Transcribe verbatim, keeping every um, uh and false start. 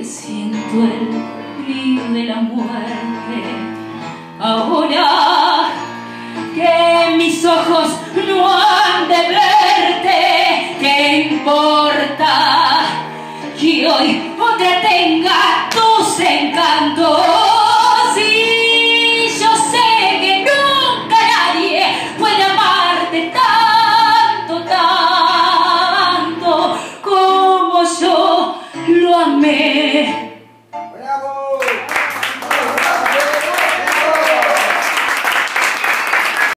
siento el frío de la muerte. Ahora que mis ojos